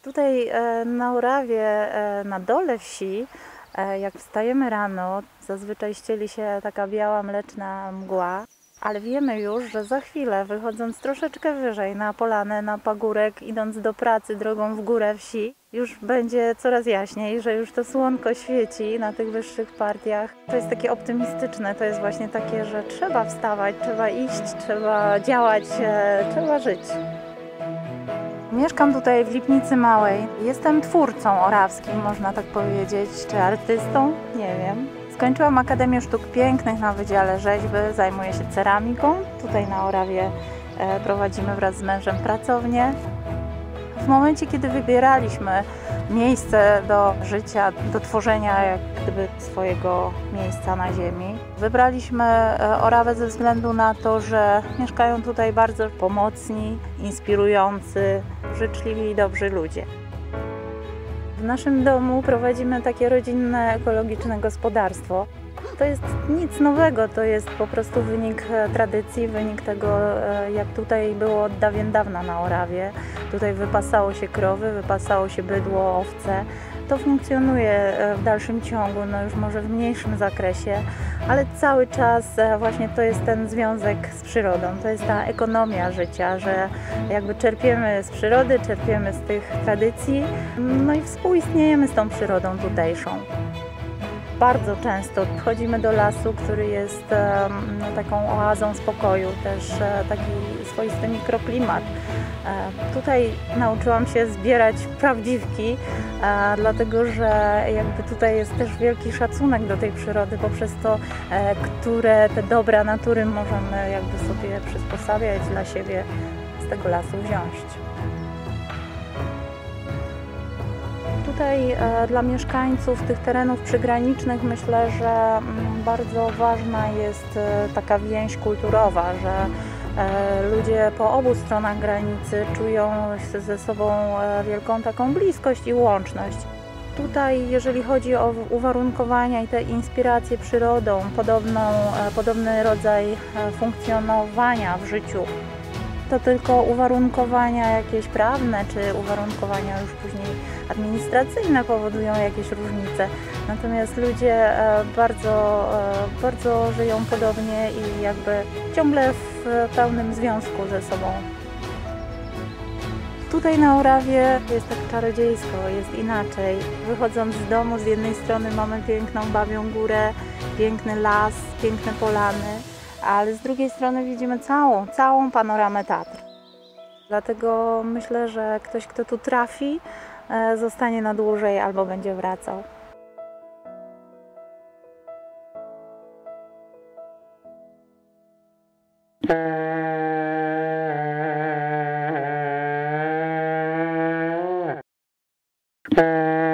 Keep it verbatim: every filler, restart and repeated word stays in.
Tutaj e, na Orawie, e, na dole wsi, e, jak wstajemy rano, zazwyczaj ścieli się taka biała, mleczna mgła, ale wiemy już, że za chwilę, wychodząc troszeczkę wyżej na polanę, na pagórek, idąc do pracy drogą w górę wsi, już będzie coraz jaśniej, że już to słonko świeci na tych wyższych partiach. To jest takie optymistyczne, to jest właśnie takie, że trzeba wstawać, trzeba iść, trzeba działać, e, trzeba żyć. Mieszkam tutaj w Lipnicy Małej. Jestem twórcą orawskim, można tak powiedzieć, czy artystą, nie wiem. Skończyłam Akademię Sztuk Pięknych na Wydziale Rzeźby, zajmuję się ceramiką. Tutaj na Orawie prowadzimy wraz z mężem pracownię. W momencie, kiedy wybieraliśmy miejsce do życia, do tworzenia jak gdyby swojego miejsca na ziemi, wybraliśmy Orawę ze względu na to, że mieszkają tutaj bardzo pomocni, inspirujący, życzliwi i dobrzy ludzie. W naszym domu prowadzimy takie rodzinne, ekologiczne gospodarstwo. To jest nic nowego, to jest po prostu wynik tradycji, wynik tego, jak tutaj było od dawien dawna na Orawie. Tutaj wypasało się krowy, wypasało się bydło, owce. To funkcjonuje w dalszym ciągu, no już może w mniejszym zakresie, ale cały czas właśnie to jest ten związek z przyrodą, to jest ta ekonomia życia, że jakby czerpiemy z przyrody, czerpiemy z tych tradycji, no i współistniejemy z tą przyrodą tutejszą. Bardzo często wchodzimy do lasu, który jest no, taką oazą spokoju, też taki swoisty mikroklimat. Tutaj nauczyłam się zbierać prawdziwki, dlatego że jakby tutaj jest też wielki szacunek do tej przyrody poprzez to, które te dobra natury możemy jakby sobie przysposabiać dla siebie, z tego lasu wziąć. Tutaj e, dla mieszkańców tych terenów przygranicznych myślę, że m, bardzo ważna jest e, taka więź kulturowa, że e, ludzie po obu stronach granicy czują ze sobą e, wielką taką bliskość i łączność. Tutaj, jeżeli chodzi o uwarunkowania i te inspiracje przyrodą, podobną, e, podobny rodzaj e, funkcjonowania w życiu, to tylko uwarunkowania jakieś prawne, czy uwarunkowania już później administracyjne powodują jakieś różnice. Natomiast ludzie bardzo, bardzo żyją podobnie i jakby ciągle w pełnym związku ze sobą. Tutaj na Orawie jest tak czarodziejsko, jest inaczej. Wychodząc z domu, z jednej strony mamy piękną Babią Górę, piękny las, piękne polany, ale z drugiej strony widzimy całą, całą panoramę Tatr. Dlatego myślę, że ktoś, kto tu trafi, zostanie na dłużej albo będzie wracał. Uh...